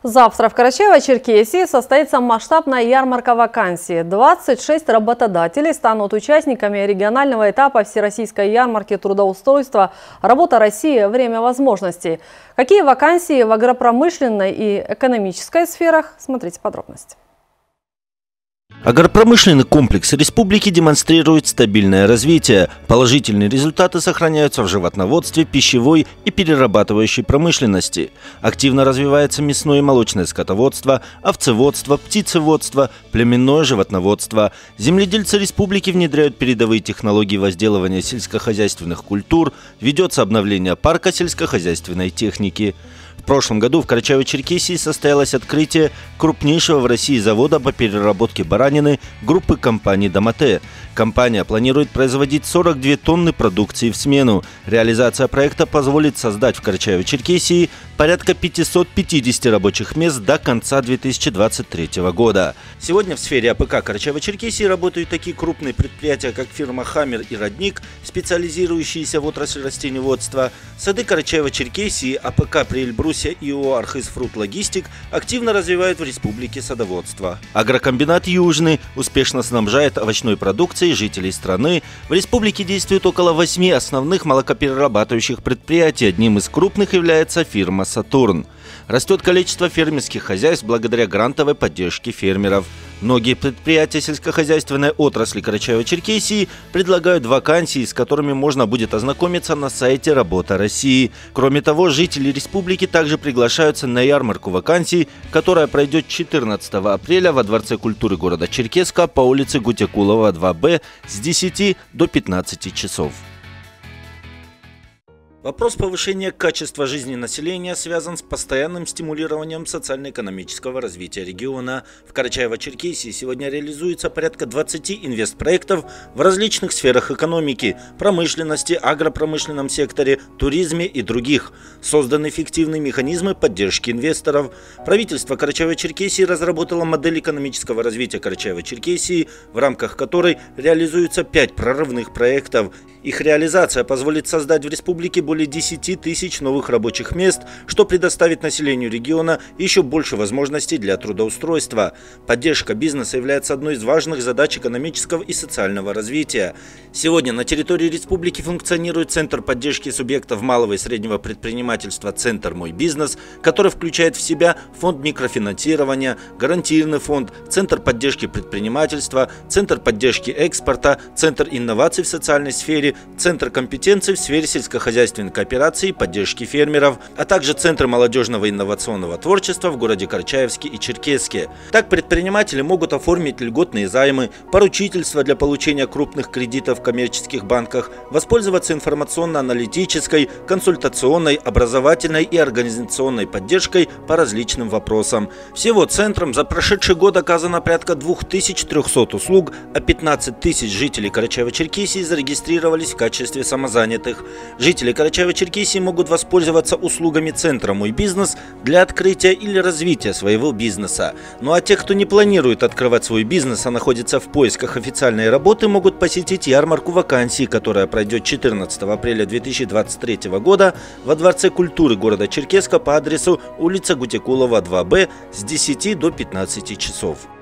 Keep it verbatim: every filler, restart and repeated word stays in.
Завтра в Карачаево-Черкесии состоится масштабная ярмарка вакансий. двадцать шесть работодателей станут участниками регионального этапа Всероссийской ярмарки трудоустройства «Работа России. Время возможностей». Какие вакансии в агропромышленной и экономической сферах? Смотрите подробности. Агропромышленный комплекс республики демонстрирует стабильное развитие. Положительные результаты сохраняются в животноводстве, пищевой и перерабатывающей промышленности. Активно развивается мясное и молочное скотоводство, овцеводство, птицеводство, племенное животноводство. Земледельцы республики внедряют передовые технологии возделывания сельскохозяйственных культур, ведется обновление парка сельскохозяйственной техники. В прошлом году в Карачаево-Черкесии состоялось открытие крупнейшего в России завода по переработке баранины группы компаний «Домате». Компания планирует производить сорок две тонны продукции в смену. Реализация проекта позволит создать в Карачаево-Черкесии порядка пятисот пятидесяти рабочих мест до конца две тысячи двадцать третьего года. Сегодня в сфере АПК Карачаево-Черкесии работают такие крупные предприятия, как фирма «Хаммер» и «Родник», специализирующиеся в отрасли растениеводства. Сады Карачаево-Черкесии, АПК при Эльбрусе и ООО «Архизфрут Логистик» активно развивают в республике садоводство. Агрокомбинат «Южный» успешно снабжает овощной продукцией жителей страны. В республике действует около восьми основных молокоперерабатывающих предприятий. Одним из крупных является фирма «Сатурн». Растет количество фермерских хозяйств благодаря грантовой поддержке фермеров. Многие предприятия сельскохозяйственной отрасли Карачаево-Черкесии предлагают вакансии, с которыми можно будет ознакомиться на сайте «Работа России». Кроме того, жители республики также приглашаются на ярмарку вакансий, которая пройдет четырнадцатого апреля во Дворце культуры города Черкесска по улице Гутякулова, два Б с десяти до пятнадцати часов. Вопрос повышения качества жизни населения связан с постоянным стимулированием социально-экономического развития региона. В Карачаево-Черкесии сегодня реализуется порядка двадцати инвестпроектов в различных сферах экономики, промышленности, агропромышленном секторе, туризме и других. Созданы эффективные механизмы поддержки инвесторов. Правительство Карачаево-Черкесии разработало модель экономического развития Карачаево-Черкесии, в рамках которой реализуются пять прорывных проектов. Их реализация позволит создать в республике более десяти тысяч новых рабочих мест, что предоставит населению региона еще больше возможностей для трудоустройства. Поддержка бизнеса является одной из важных задач экономического и социального развития. Сегодня на территории республики функционирует Центр поддержки субъектов малого и среднего предпринимательства «Центр Мой бизнес», который включает в себя фонд микрофинансирования, гарантийный фонд, Центр поддержки предпринимательства, Центр поддержки экспорта, Центр инноваций в социальной сфере, Центр компетенций в сфере сельскохозяйственной кооперации и поддержки фермеров, а также Центр молодежного инновационного творчества в городе Карачаевске и Черкесске. Так предприниматели могут оформить льготные займы, поручительства для получения крупных кредитов в коммерческих банках, воспользоваться информационно-аналитической, консультационной, образовательной и организационной поддержкой по различным вопросам. Всего центром за прошедший год оказано порядка двух тысяч трёхсот услуг, а пятнадцать тысяч жителей Карачаево-Черкесии зарегистрировались в качестве самозанятых. Жители Карачаево-Черкесии могут воспользоваться услугами Центра «Мой бизнес» для открытия или развития своего бизнеса. Ну а те, кто не планирует открывать свой бизнес, а находится в поисках официальной работы, могут посетить ярмарку вакансий, которая пройдет четырнадцатого апреля две тысячи двадцать третьего года во Дворце культуры города Черкесска по адресу улица Гутякулова, два Б с десяти до пятнадцати часов.